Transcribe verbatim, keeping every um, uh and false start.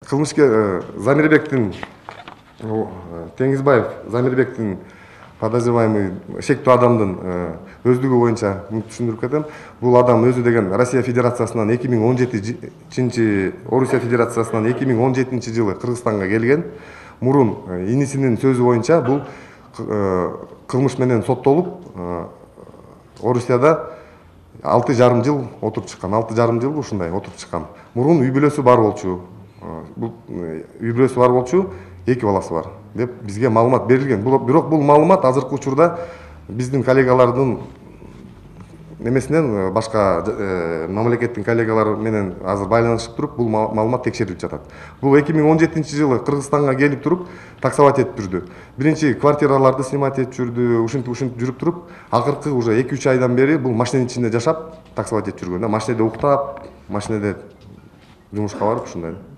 кылмышкер Замирбектин Теңизбаев Замирбектин подозреваемый шектүү адамдын өздүгү боюнча түшүндүрүп кетем. Бул адам өзү деген Россия Федерациясынан эки миң он жетинчи Орусия Федерациясынан эки миң он жетинчи жылы Кыргызстанга келген. Мурун инисинин сөзү боюнча бул кылмыш менен соттолуп Орусияда алты жарым жыл отуруп чыккан. алты жарым жыл ушундай отуруп чыккан. Мурун үй бүлөсү бар болчу. Бул үй бүлөсү бар болчу, эки баласы бар деп бизге маалымат берилген. Бирок бул маалымат азыркы учурда биздин коллегалардын немесинен башка мамлекеттин коллегалары менен азыр байланышып туруп бул маалымат текшерилип жатат. Бул эки миң он жетинчи жылы Кыргызстанга келип туруп таксовать этип жүрдү. Биринчи квартираларды снимать этип жүрдү, ушинтип ушинтип жүрүп туруп, акыркы уже эки үч айдан бери бул машинанын ичинде жашап таксовать этип жүргөн да, машинеде уктап, машинеде жумушка барып ушундай.